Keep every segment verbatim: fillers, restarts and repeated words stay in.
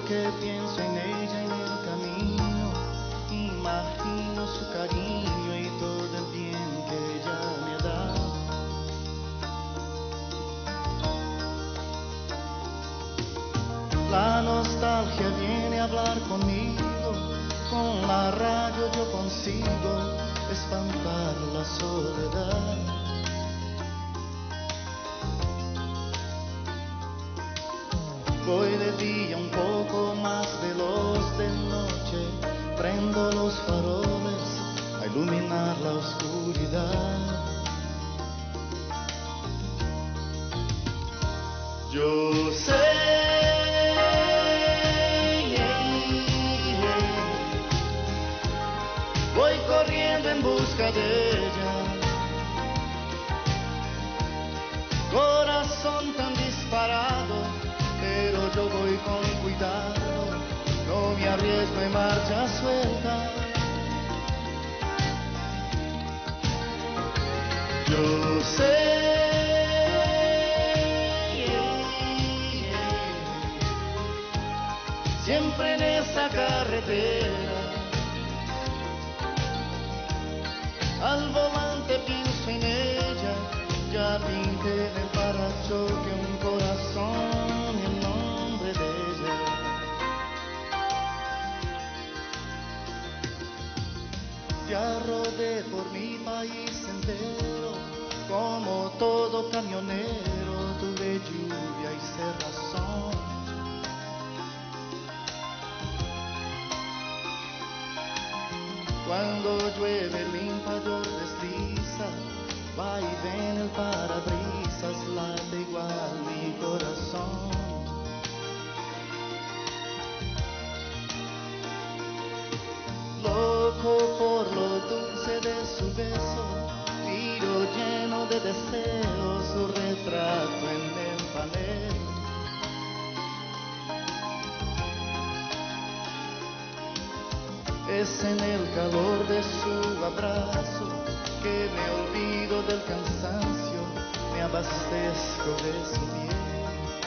que pienso en ella en el camino, imagino su cariño y todo el bien que ella me ha dado. La nostalgia viene a hablar conmigo, con la radio yo consigo espantar la soledad. Voy de día un poco más veloz, de noche prendo los faroles a iluminar la oscuridad. Yo sé, voy corriendo en busca de ella, corazón tan disparado, pero yo voy con cuidado, no me arriesgo en marcha suelta. Yo sé, siempre en esa carretera, al volante pienso en ella, ya pinté en el parachoque un corazón en nombre de ella. Ya rodé por mi país entero, como todo camionero, tuve lluvia y cerrazón. Cuando llueve el limpiador desliza, va y ven el parabrisas, late igual mi corazón. Loco por lo dulce de su beso, miro lleno de deseos su retrato en el panel. Es en el calor de su abrazo que me olvido del cansancio, me abastezco de su piel.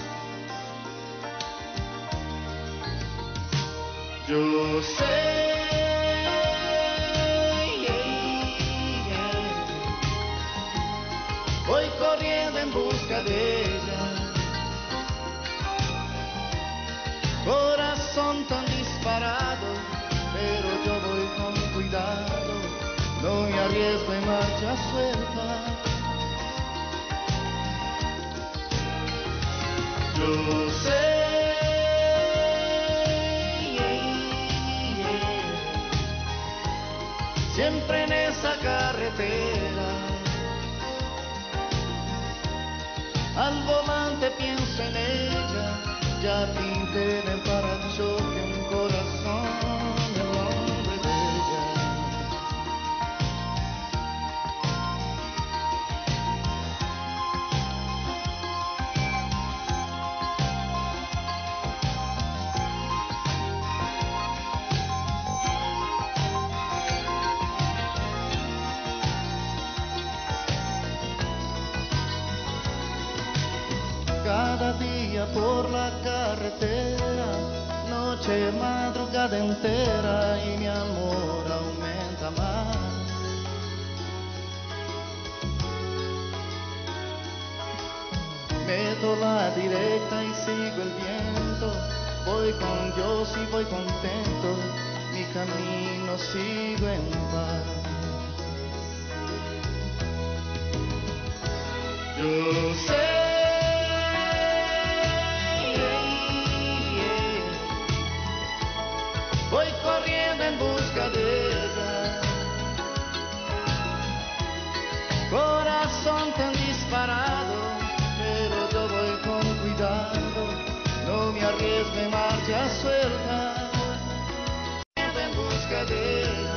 Yo sé, voy corriendo en busca de ella, corazón tan disparado, pero yo voy con cuidado, no me arriesgo en marcha suelta. Yo sé, siempre en esa carretera, al volante pienso en ella, ya pinté en el parachoque un corazón. Cada día por la carretera, noche, madrugada entera, y mi amor aumenta más. Meto la directa y sigo el viento, voy con Dios y voy contento, mi camino sigo en paz. Yo sé, voy corriendo en busca de ella, corazón tan disparado, pero yo voy con cuidado, me arriesgo en marcha suelta, en busca de